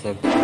सकते हैं।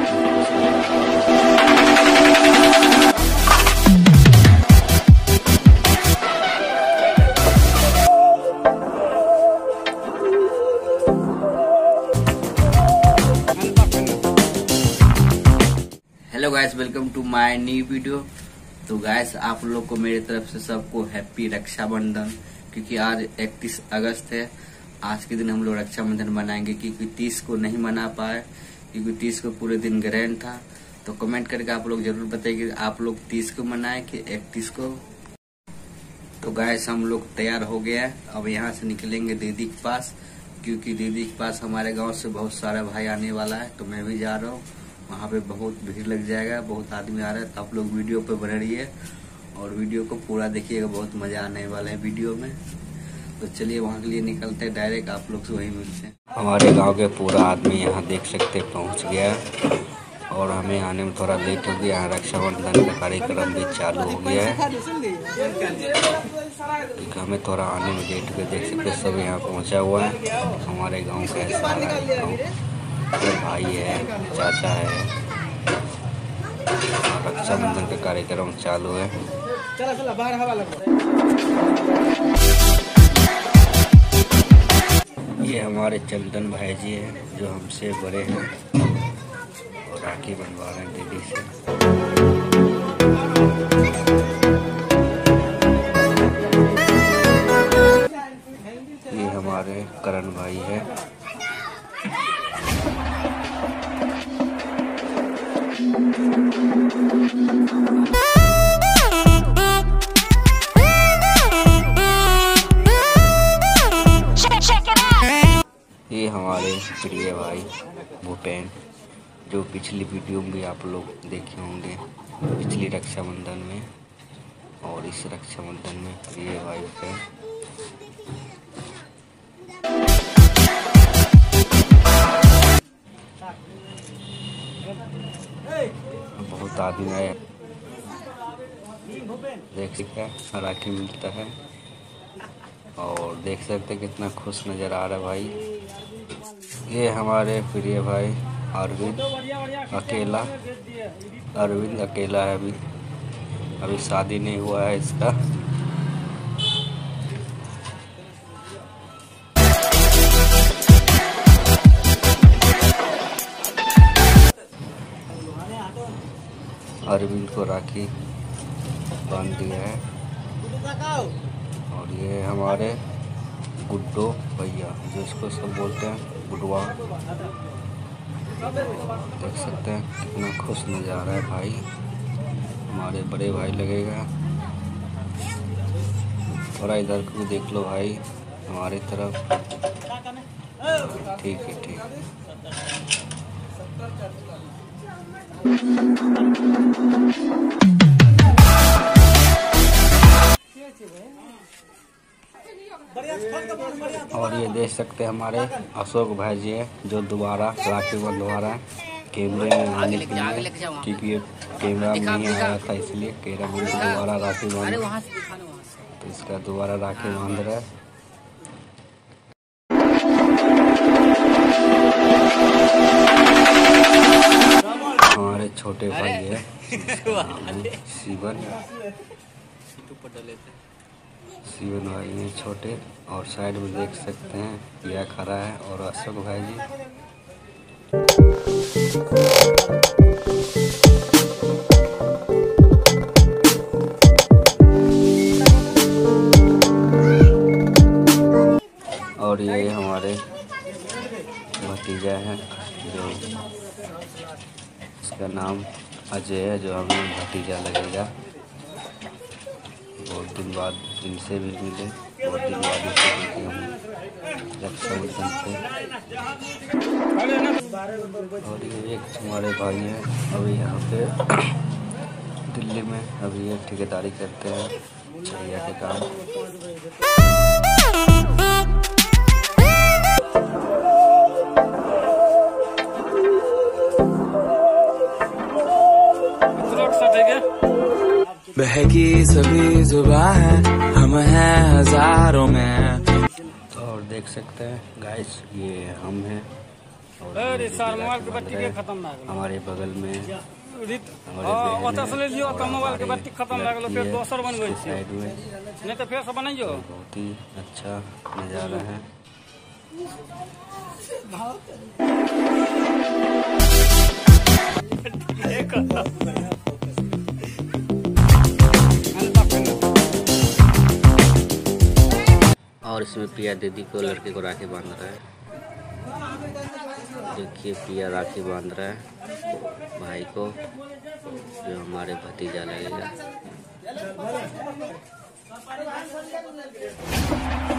Hello guys, welcome to my new video. तो गाइस, आप लोग को मेरी तरफ से सबको हैप्पी रक्षाबंधन, क्योंकि आज 31 अगस्त है। आज के दिन हम लोग रक्षाबंधन मनाएंगे, क्योंकि 30 को नहीं मना पाए, क्योंकि 30 को पूरे दिन ग्रहण था। तो कमेंट करके आप लोग जरूर बताइए कि आप लोग 30 को मनाए कि 31 को। तो गाइस, हम लोग तैयार हो गया है। अब यहाँ से निकलेंगे दीदी के पास, क्योंकि दीदी के पास हमारे गाँव से बहुत सारा भाई आने वाला है। तो मैं भी जा रहा हूँ, वहाँ पे बहुत भीड़ लग जाएगा, बहुत आदमी आ रहा है। तो आप लोग वीडियो पे बने रहिए और वीडियो को पूरा देखिएगा, बहुत मजा आने वाला है वीडियो में। तो चलिए वहाँ के लिए निकलते हैं, डायरेक्ट आप लोग से वहीं मिलते हैं। हमारे गांव के पूरा आदमी यहाँ देख सकते पहुँच गया है और हमें आने में थोड़ा लेट हो गया। यहाँ रक्षाबंधन का कार्यक्रम भी चालू हो गया है, हमें थोड़ा आने में लेट हो गया। देख सकते सब यहाँ पहुँचा हुआ है। हमारे गाँव का है, सारा गाँव, भाई है, चाचा है। रक्षाबंधन का कार्यक्रम चालू है। ये हमारे चंदन भाई जी है, जो हमसे बड़े हैं और राखी बनवा रहे हैं दीदी से। ये हमारे करण भाई है। ये हमारे प्रिय भाई भूपेन, जो पिछली वीडियो में भी आप लोग देखे होंगे, पिछली रक्षाबंधन में और इस रक्षाबंधन में प्रिय भाई से। बहुत आदमी आए, देख सकते हैं राखी मिलता है और देख सकते हैं कितना खुश नज़र आ रहा है भाई। ये हमारे प्रिय भाई अरविंद अकेला है, अभी शादी नहीं हुआ है इसका। अरविंद को राखी बांध दिया है। और ये हमारे गुड्डो भैया, जो इसको सब बोलते हैं गुडवा, देख सकते हैं कितना खुश नजर आ रहा है भाई। हमारे बड़े भाई लगेगा, थोड़ा इधर को देख लो भाई, हमारी तरफ। ठीक है, ठीक है। और ये देख सकते हैं हमारे अशोक भाई जी है, जो दोबारा राखी बंधवा रहा है कैमरे में आने के लिए, क्योंकि ये कैमरा में नहीं आया था, इसलिए कैमरा में दोबारा राखी बांध, तो इसका दोबारा राखी बांध रहा है। हमारे छोटे भाई है शिवन भाई हैं छोटे, और साइड में देख सकते हैं पिया खड़ा है और अशोक भाई जी। और ये हमारे भतीजा है, जो इसका नाम अजय है, जो हमें भतीजा लगेगा। बहुत दिन बाद इनसे भी मिले, बहुत दिन बाद इनसे मिलते हम रक्षाबंधन पे। और ये एक हमारे भाई हैं, अभी यहाँ पे दिल्ली में अभी ये ठेकेदारी करते हैं छैया के काम। बहकी सभी जुबां है, हम हैं हजारों में। और देख सकते हैं गाइस, ये हम हैं और हमारे बगल में साइड में बहुत ही अच्छा नज़ारा है। और इसमें पिया दीदी को लड़के को राखी बांध रहा है। देखिए पिया राखी बांध रहा है भाई को, जो हमारे भतीजा लगेगा।